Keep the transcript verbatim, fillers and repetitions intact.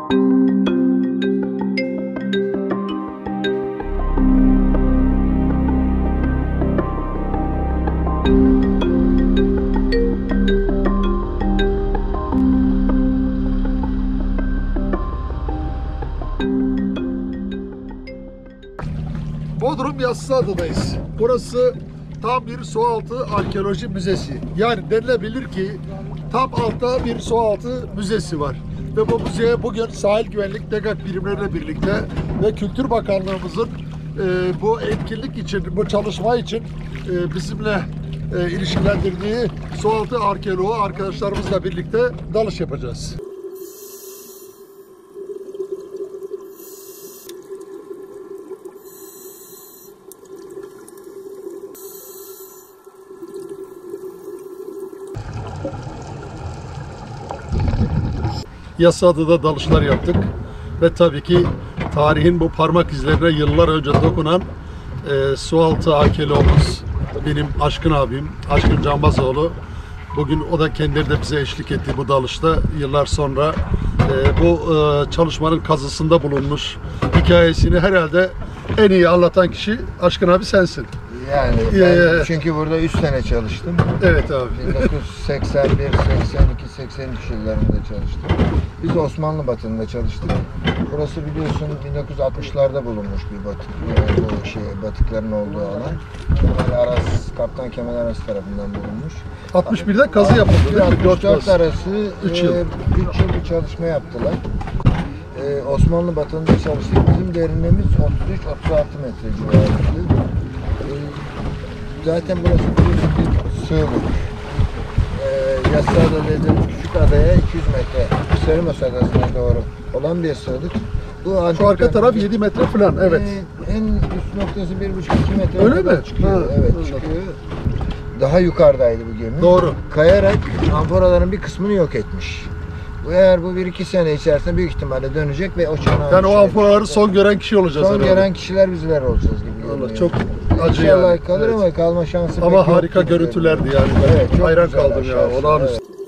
Bodrum Yassıada'dayız. Burası tam bir sualtı arkeoloji müzesi. Yani denilebilir ki tam altta bir sualtı müzesi var. Ve bu müzeye bugün sahil güvenlik DEGAK birimleriyle birlikte ve Kültür Bakanlığımızın e, bu etkinlik için, bu çalışma için e, bizimle e, ilişkilendirdiği sualtı arkeoloğu arkadaşlarımızla birlikte dalış yapacağız. Yassıada'da dalışlar yaptık ve tabii ki tarihin bu parmak izlerine yıllar önce dokunan e, sualtı arkeoloğumuz benim Aşkın abim, Aşkın Canbazoğlu. Bugün o da kendileri de bize eşlik etti bu dalışta. Yıllar sonra e, bu e, çalışmanın kazısında bulunmuş. Hikayesini herhalde en iyi anlatan kişi Aşkın abi sensin. Yani ben Ee, çünkü burada üç sene çalıştım. Evet abi. bin dokuz yüz seksen bir, seksen iki, seksen üç yıllarında çalıştım. Biz Osmanlı Batı'nda çalıştık. Burası biliyorsun bin dokuz yüz altmışlarda bulunmuş bir batık. Yani bu şey batıkların olduğu alan. Kemal Aras, Kaptan Kemal Aras tarafından bulunmuş. altmış birde kazı yapıldı değil mi? altmış dört arası üç yıl. üç yıl bir çalışma yaptılar. Ee, Osmanlı Batı'nda çalıştık. Bizim derinliğimiz otuz üç otuz altı metre civarıydı. Zaten burası bir sığlık. Ee, Yassıada dediğimiz küçük adaya iki yüz metre, Sarımos Adası'na doğru olan bir sığlık. Bu Şu arka taraf yedi metre falan, evet. E, en üst noktası bir buçuk iki metre. Öyle mi? Çıkıyor. Ha, evet, anladım. çıkıyor. Daha yukarıdaydı bu gemi. Doğru. Kayarak amforaların bir kısmını yok etmiş. Bu eğer bu bir iki sene içerisinde büyük ihtimalle dönecek ve o çanağı... Yani o amforaları son gören kişi olacağız Son herhalde. gören kişiler bizler olacağız gibi görünüyor. Allah çok acı İnşallah yani. kalır Evet. ama kalma şansı pek Ama yok harika gibi görüntülerdi görünüyor. yani. Ben Evet, çok hayran güzel kaldım ya. aşağısı, Olağanüstü. evet.